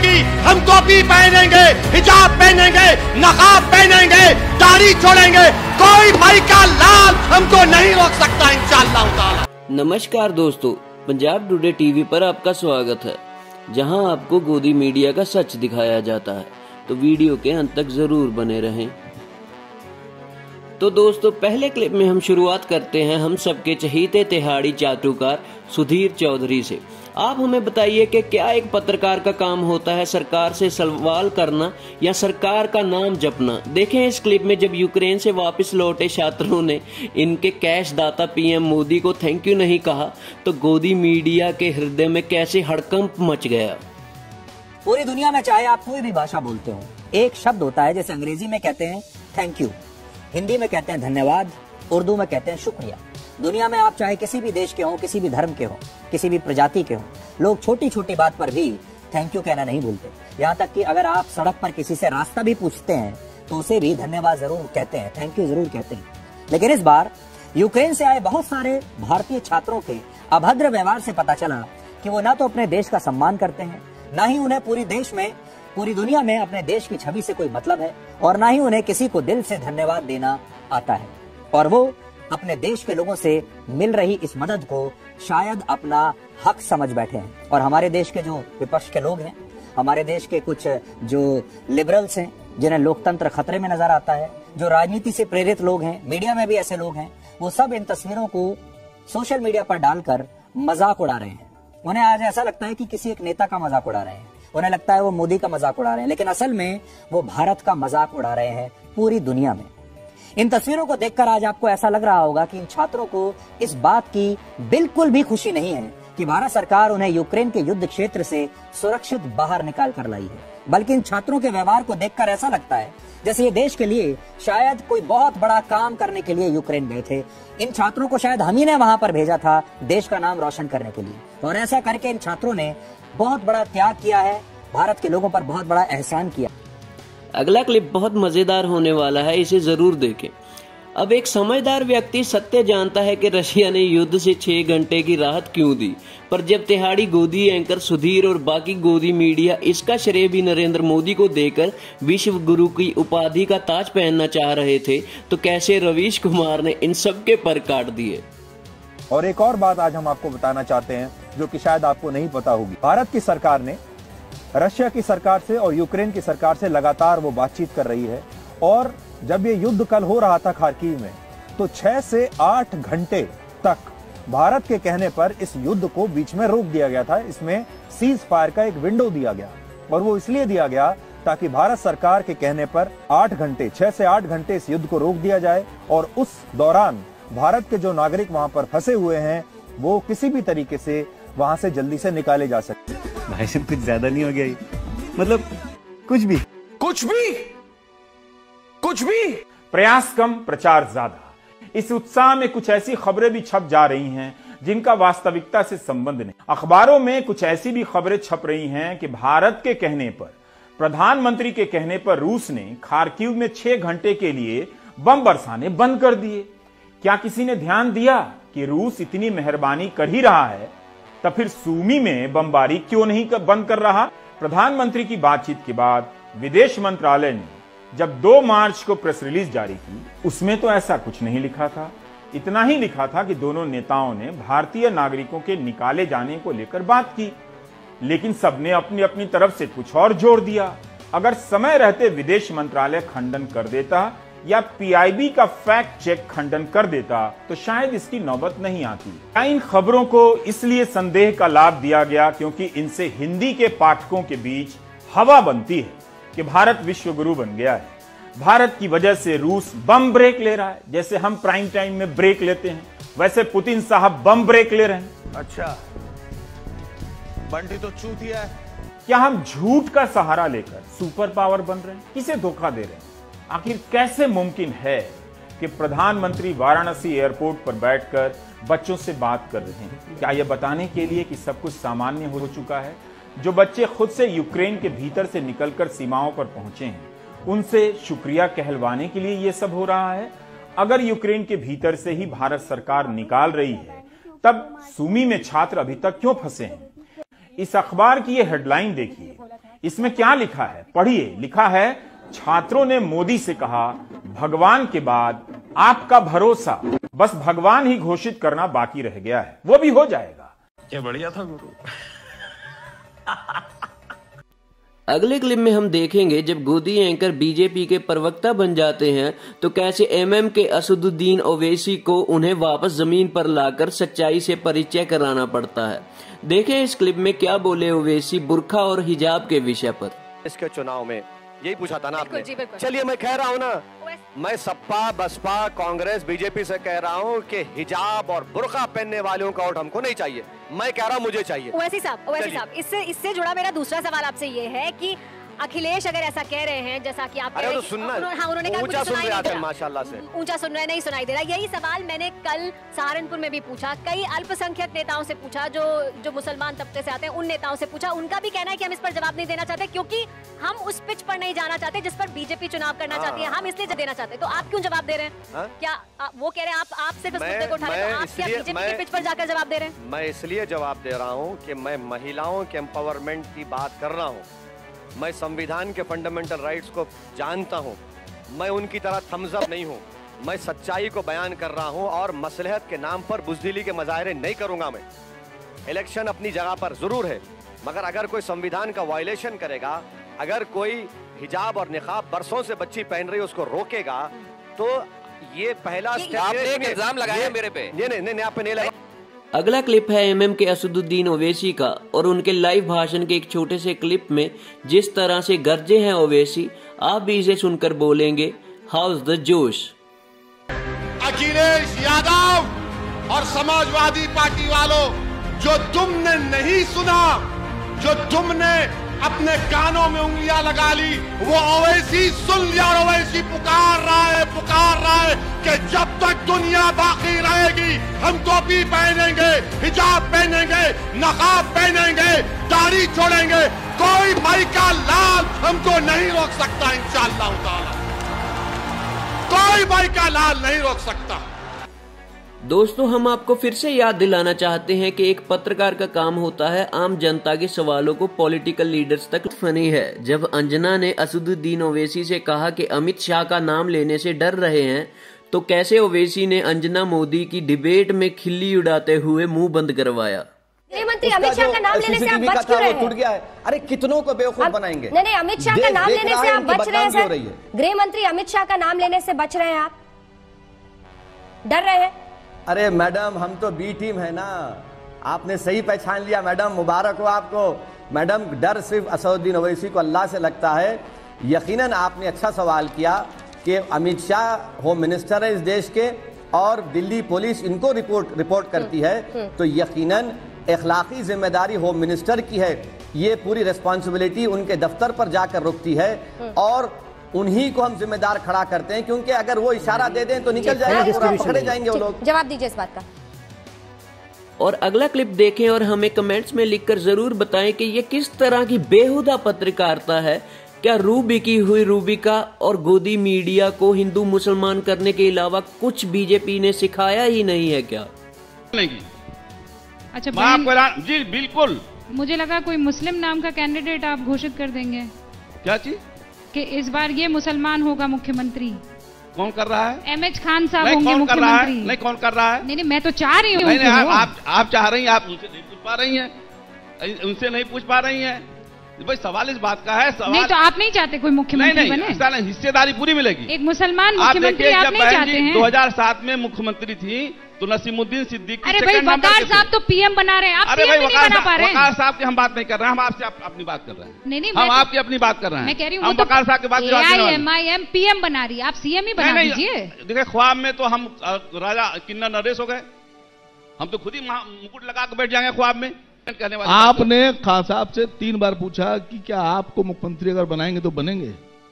होगी हम टोपी पहनेंगे, हिजाब पहनेंगे, नकाब पहनेंगे, दाढ़ी छोड़ेंगे, कोई भाई का लाल हमको नहीं रोक सकता इंशाअल्लाह ताला। नमस्कार दोस्तों, पंजाब टुडे टीवी पर आपका स्वागत है, जहां आपको गोदी मीडिया का सच दिखाया जाता है। तो वीडियो के अंत तक जरूर बने रहें। तो दोस्तों, पहले क्लिप में हम शुरुआत करते हैं हम सबके चहीते तिहाड़ी चाटुकार सुधीर चौधरी से। आप हमें बताइए कि क्या एक पत्रकार का काम होता है सरकार से सवाल करना या सरकार का नाम जपना। देखें इस क्लिप में जब यूक्रेन से वापस लौटे छात्रों ने इनके कैश दाता पीएम मोदी को थैंक यू नहीं कहा तो गोदी मीडिया के हृदय में कैसे हड़कंप मच गया। पूरी दुनिया में चाहे आप कोई भी भाषा बोलते हो, एक शब्द होता है जैसे अंग्रेजी में कहते हैं थैंक यू, हिंदी में कहते हैं धन्यवाद, उर्दू में कहते हैं शुक्रिया। दुनिया में आप चाहे किसी भी देश के हो, किसी भी धर्म के हो, किसी भी प्रजाति के हो, लोग छोटी छोटी बात पर भी थैंक यू कहना नहीं भूलते। यहाँ तक कि अगर आप सड़क पर किसी से रास्ता भी पूछते हैं तो उसे भी धन्यवाद जरूर कहते हैं, थैंक यू जरूर कहते हैं। लेकिन इस बार यूक्रेन से आए बहुत सारे भारतीय छात्रों के अभद्र व्यवहार से पता चला कि वो ना तो अपने देश का सम्मान करते हैं, ना ही उन्हें पूरी दुनिया में अपने देश की छवि से कोई मतलब है, और ना ही उन्हें किसी को दिल से धन्यवाद देना आता है। और वो अपने देश के लोगों से मिल रही इस मदद को शायद अपना हक समझ बैठे हैं। और हमारे देश के जो विपक्ष के लोग हैं, हमारे देश के कुछ जो लिबरल्स हैं जिन्हें लोकतंत्र खतरे में नजर आता है, जो राजनीति से प्रेरित लोग हैं, मीडिया में भी ऐसे लोग हैं, वो सब इन तस्वीरों को सोशल मीडिया पर डालकर मजाक उड़ा रहे हैं। उन्हें आज ऐसा लगता है कि किसी एक नेता का मजाक उड़ा रहे हैं, उन्हें लगता है वो मोदी का मजाक उड़ा रहे हैं, लेकिन असल में वो भारत का मजाक उड़ा रहे हैं पूरी दुनिया में। इन तस्वीरों को देखकर आज आपको ऐसा लग रहा होगा कि इन छात्रों को इस बात की बिल्कुल भी खुशी नहीं है कि भारत सरकार उन्हें यूक्रेन के युद्ध क्षेत्र से सुरक्षित बाहर निकाल कर लाई है, बल्कि इन छात्रों के व्यवहार को देखकर ऐसा लगता है जैसे ये देश के लिए शायद कोई बहुत बड़ा काम करने के लिए यूक्रेन गए थे। इन छात्रों को शायद हम ही ने वहां पर भेजा था देश का नाम रोशन करने के लिए, और ऐसा करके इन छात्रों ने बहुत बड़ा त्याग किया है, भारत के लोगों पर बहुत बड़ा एहसान किया। अगला क्लिप बहुत मजेदार होने वाला है, इसे जरूर देखें। अब एक समझदार व्यक्ति सत्य जानता है कि रशिया ने युद्ध से 6 घंटे की राहत क्यों दी, पर जब तिहाड़ी गोदी एंकर सुधीर और बाकी गोदी मीडिया इसका श्रेय भी नरेंद्र मोदी को देकर विश्व गुरु की उपाधि का ताज पहनना चाह रहे थे, तो कैसे रवीश कुमार ने इन सबके पर काट दिए। और एक और बात आज हम आपको बताना चाहते हैं जो कि शायद आपको नहीं पता होगी। भारत की सरकार ने रशिया की सरकार से और यूक्रेन की सरकार से लगातार वो बातचीत कर रही है, और जब ये युद्ध कल हो रहा था खार्किव में तो 6 से 8 घंटे तक भारत के कहने पर इस युद्ध को बीच में रोक दिया गया था। इसमें सीज फायर का एक विंडो दिया गया, और वो इसलिए दिया गया ताकि भारत सरकार के कहने पर 6 से 8 घंटे इस युद्ध को रोक दिया जाए, और उस दौरान भारत के जो नागरिक वहां पर फंसे हुए हैं वो किसी भी तरीके से वहां से जल्दी से निकाले जा सकते। भाई साहब कुछ ज्यादा नहीं हो गया ये? मतलब कुछ भी प्रयास कम प्रचार ज्यादा। इस उत्साह में कुछ ऐसी खबरें भी छप जा रही हैं जिनका वास्तविकता से संबंध नहीं। अखबारों में कुछ ऐसी भी खबरें छप रही हैं कि भारत के कहने पर, प्रधानमंत्री के कहने पर रूस ने खार्किव में 6 घंटे के लिए बम बरसाने बंद कर दिए। क्या किसी ने ध्यान दिया कि रूस इतनी मेहरबानी कर ही रहा है, तब फिर सूमी में बमबारी क्यों नहीं बंद कर रहा? प्रधानमंत्री की बातचीत के बाद विदेश मंत्रालय ने जब 2 मार्च को प्रेस रिलीज जारी की, उसमें तो ऐसा कुछ नहीं लिखा था। इतना ही लिखा था कि दोनों नेताओं ने भारतीय नागरिकों के निकाले जाने को लेकर बात की, लेकिन सबने अपनी अपनी तरफ से कुछ और जोड़ दिया। अगर समय रहते विदेश मंत्रालय खंडन कर देता या पीआईबी का फैक्ट चेक खंडन कर देता तो शायद इसकी नौबत नहीं आती। इन खबरों को इसलिए संदेह का लाभ दिया गया क्योंकि इनसे हिंदी के पाठकों के बीच हवा बनती है कि भारत विश्व गुरु बन गया है। भारत की वजह से रूस बम ब्रेक ले रहा है, जैसे हम प्राइम टाइम में ब्रेक लेते हैं वैसे पुतिन साहब बम ब्रेक ले रहे हैं। अच्छा, बंटी तो चूतिया है। क्या हम झूठ का सहारा लेकर सुपर पावर बन रहे हैं? किसे धोखा दे रहे हैं? आखिर कैसे मुमकिन है कि प्रधानमंत्री वाराणसी एयरपोर्ट पर बैठकर बच्चों से बात कर रहे हैं? क्या यह बताने के लिए कि सब कुछ सामान्य हो चुका है? जो बच्चे खुद से यूक्रेन के भीतर से निकलकर सीमाओं पर पहुंचे हैं, उनसे शुक्रिया कहलवाने के लिए यह सब हो रहा है? अगर यूक्रेन के भीतर से ही भारत सरकार निकाल रही है, तब सूमी में छात्र अभी तक क्यों फंसे हैं? इस अखबार की यह हेडलाइन देखिए, इसमें क्या लिखा है पढ़िए। लिखा है, छात्रों ने मोदी से कहा, भगवान के बाद आपका भरोसा, बस भगवान ही घोषित करना बाकी रह गया है, वो भी हो जाएगा। क्या बढ़िया था गुरु। अगले क्लिप में हम देखेंगे जब गोदी एंकर बीजेपी के प्रवक्ता बन जाते हैं तो कैसे एमएम के असदुद्दीन ओवैसी को उन्हें वापस जमीन पर लाकर सच्चाई से परिचय कराना पड़ता है। देखें इस क्लिप में क्या बोले ओवैसी बुर्का और हिजाब के विषय पर। इसके चुनाव में यही पूछा था ना आपने। चलिए मैं कह रहा हूँ ना, मैं सपा बसपा कांग्रेस बीजेपी से कह रहा हूँ कि हिजाब और बुर्का पहनने वालों का वोट हमको नहीं चाहिए। मैं कह रहा हूँ मुझे चाहिए। ओवैसी साहब, इससे जुड़ा मेरा दूसरा सवाल आपसे ये है कि अखिलेश अगर ऐसा कह रहे हैं जैसा कि आप कह रहे हैं, उन्होंने कहा ऊंचा सुन रहे हैं, माशाल्लाह से ऊंचा सुन रहे, नहीं सुनाई दे रहा। यही सवाल मैंने कल सहारनपुर में भी पूछा, कई अल्पसंख्यक नेताओं से पूछा, जो मुसलमान तबके से आते हैं उन नेताओं से पूछा। उनका भी कहना है कि हम इस पर जवाब नहीं देना चाहते क्योंकि हम उस पिच पर नहीं जाना चाहते जिस पर बीजेपी चुनाव करना चाहती है, हम इसलिए देना चाहते। तो आप क्यों जवाब दे रहे हैं? क्या वो कह रहे हैं आप सिर्फ इस मुद्दे को उठा रहे हैं, आप क्या बीजेपी के पिच पर जाकर जवाब दे रहे हैं? मैं इसलिए जवाब दे रहा हूँ कि मैं महिलाओं के एम्पावरमेंट की बात कर रहा हूँ। मैं संविधान के फंडामेंटल राइट्स को जानता हूं। मैं उनकी तरह थम्स अप नहीं हूं। मैं सच्चाई को बयान कर रहा हूं और मसलहत के नाम पर बुज़दिली के मज़ाहरे नहीं करूंगा। मैं इलेक्शन अपनी जगह पर जरूर है, मगर अगर कोई संविधान का वायलेशन करेगा, अगर कोई हिजाब और निकाब बरसों से बच्ची पहन रही है उसको रोकेगा, तो ये पहला स्टेप। इल्जाम लगाया मेरे पे। नहीं आप पे नहीं लगा। अगला क्लिप है एमएम के असदुद्दीन ओवैसी का और उनके लाइव भाषण के एक छोटे से क्लिप में जिस तरह से गरजे हैं ओवैसी, आप भी इसे सुनकर बोलेंगे हाउस द जोश। अखिलेश यादव और समाजवादी पार्टी वालों, जो तुमने नहीं सुना, जो तुमने अपने कानों में उंगलियां लगा ली, वो ओवैसी सुन लिया और ओवैसी पुकार रहा है कि जब तक दुनिया बाकी रहेगी हम टोपी पहनेंगे, हिजाब पहनेंगे, नकाब पहनेंगे, दाढ़ी छोड़ेंगे, कोई भाई का लाल हमको नहीं रोक सकता। इंशाअल्लाह ताला कोई भाई का लाल नहीं रोक सकता। दोस्तों, हम आपको फिर से याद दिलाना चाहते हैं कि एक पत्रकार का काम होता है आम जनता के सवालों को पॉलिटिकल लीडर्स तक। फनी है जब अंजना ने असदुद्दीन ओवैसी से कहा कि अमित शाह का नाम लेने से डर रहे हैं, तो कैसे ओवैसी ने अंजना मोदी की डिबेट में खिल्ली उड़ाते हुए मुंह बंद करवाया। गृहमंत्री अमित शाह का नाम लेने से आप बच क्यों रहे हैं? टूट गया है। अरे कितनों को बेवकूफ बनाएंगे। नहीं, अमित शाह का नाम लेने से आप बच रहे हैं सर। गृहमंत्री अमित शाह का नाम लेने से बच रहे हैं, आप डर रहे हैं। अरे मैडम, हम तो बी टीम है ना, आपने सही पहचान लिया मैडम, मुबारक हो आपको। मैडम, डर सिर्फ असदुद्दीन ओवैसी को अल्लाह से लगता है। यकीनन आपने अच्छा सवाल किया कि अमित शाह होम मिनिस्टर है इस देश के और दिल्ली पुलिस इनको रिपोर्ट करती है, तो यकीनन इखलाकी जिम्मेदारी होम मिनिस्टर की है। ये पूरी रिस्पॉन्सिबिलिटी उनके दफ्तर पर जाकर रुकती है और उन्हीं को हम जिम्मेदार खड़ा करते हैं, क्योंकि अगर वो इशारा दे दें तो निकल जाएगा, पकड़े जाएंगे वो लोग। जवाब दीजिए इस बात का। और अगला क्लिप देखें और हमें कमेंट्स में लिखकर जरूर बताएं कि ये किस तरह की बेहुदा पत्रकारिता है। क्या रू बिकी हुई रूबिका और गोदी मीडिया को हिंदू मुसलमान करने के अलावा कुछ बीजेपी ने सिखाया ही नहीं है क्या? अच्छा जी, बिल्कुल। मुझे लगा कोई मुस्लिम नाम का कैंडिडेट आप घोषित कर देंगे। क्या चीज? कि इस बार ये मुसलमान होगा मुख्यमंत्री। कौन कर रहा है? एमएच खान साहब होंगे मुख्यमंत्री। नहीं, कौन कर रहा है? नहीं, मैं तो चाह रही हूँ। आप चाह रही हैं, आप उनसे नहीं पूछ पा रही हैं, उनसे नहीं पूछ पा रही हैं। भाई सवाल इस बात का है। सवाल नहीं, तो आप नहीं चाहते कोई मुख्यमंत्री बने? हिस्सेदारी पूरी मिलेगी। एक मुसलमान मुख्यमंत्री आप नहीं चाहते हैं? 2007 में मुख्यमंत्री थी तो नसीमुद्दीन सिद्दीकी। अरे भाई, वकार साहब तो पीएम बना रहे हैं, आप पीएम नहीं बना पा रहे हैं। वकार साहब की हम बात नहीं कर रहे हैं, हम आपसे अपनी बात कर रहे हैं। नहीं, हम आपकी अपनी बात कर रहे हैं। मैं कह रही हूँ वकार साहब की बात एआईएमआईएम पीएम बना रही है, आप सीएम ही बना दीजिए। देखिए, ख्वाब में तो हम राजा किन्नर नरेश हो गए, हम तो खुद ही मुकुट लगा के बैठ जाएंगे ख्वाब में। आपने खान साहब से 3 बार पूछा कि क्या आपको मुख्यमंत्री अगर बनाएंगे तो बनेंगे?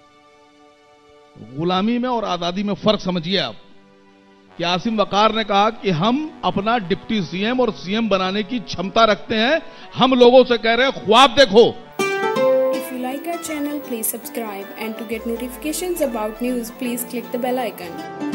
गुलामी में और आजादी में फर्क समझिए आप। कि आसिम वकार ने कहा कि हम अपना डिप्टी सीएम और सीएम बनाने की क्षमता रखते हैं, हम लोगों से कह रहे हैं ख्वाब देखो। If you like our channel, please subscribe, and to get notifications about news, please click the bell icon.